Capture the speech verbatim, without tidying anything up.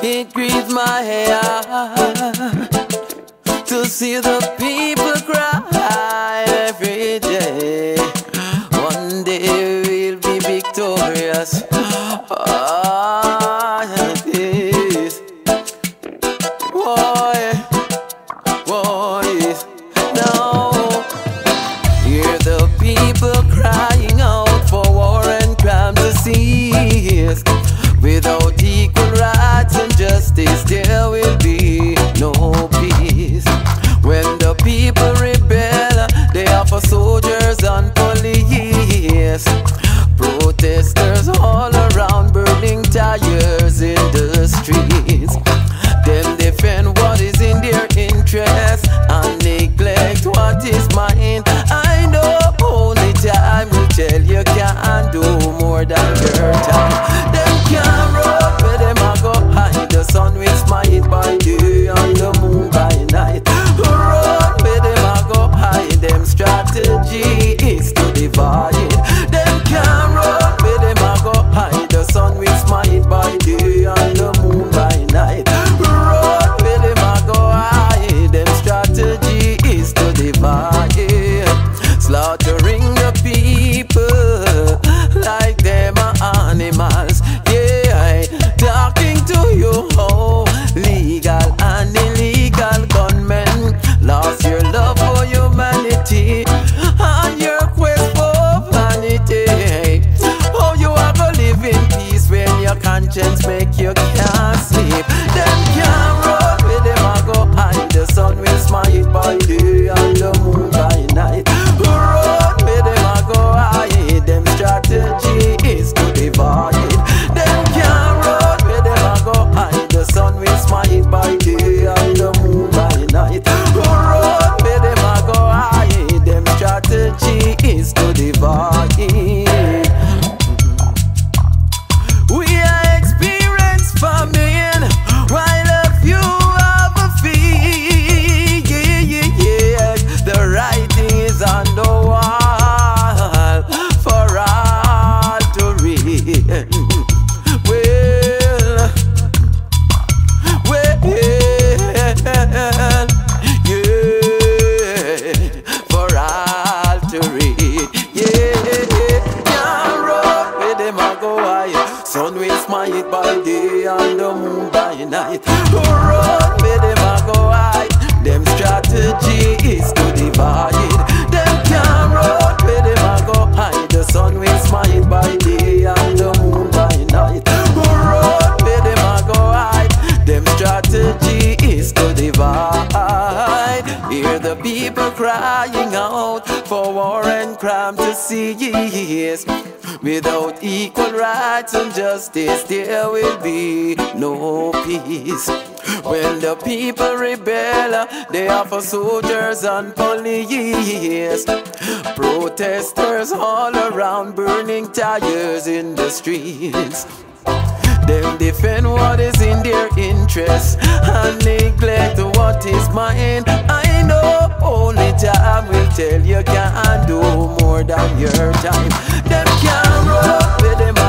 It grieves my heart to see the people cry every day. One day we'll be victorious. Ah, yes. Boy, boys, now hear the people crying out for war and crime to cease. Without equal rights and justice, there will be no peace. When the people rebel, they offer soldiers and police. Protesters all around, burning tires in the streets. Them defend what is in their interest and neglect what is mine. I know only time will tell you can't do more than your time. Them can't run where them a go hide. The sun will smite by day and the moon by night. Run where them a go hide. Them strategy is to divide. Them can't run where them a go hide. The sun will smite by day and the moon by night. Run where them a go hide. Them strategy is to divide. Slaughtering the people like them are animals. Yeah, talking to you, oh, legal and illegal gunmen. Lost your love for humanity and your quest for vanity. Oh, you are gonna live in peace when your conscience make you can't sleep. Them can't run where them a go hide. The sun will smite by day and the moon by night. Run where them a go hide. Them strategy is to divide. Them can't run where them a go hide. The sun will smite by day and the moon by night. Run where them a go hide. Them strategy is to divide. We are experienced famine while a few have a feed. The writing is on the wall for all to read. Well, well, yeah, for all to read. Yeah, can't run where them a go hide. Sun will smite by day and the moon by night. Run where them a go hide. Them strategy is to divide. Them can't run where them a go hide. The sun will smite by day and the moon by night. Run where them a go hide. Them strategy is to divide. Hear the people crying out for war and crime to cease. Without equal rights and justice, there will be no peace. When the people rebel, they offer soldiers and police. Protesters all around, burning tires in the streets. Them defend what is in their interest and neglect what is mine. I know only time will tell you can't do more than your time. Them can't run where them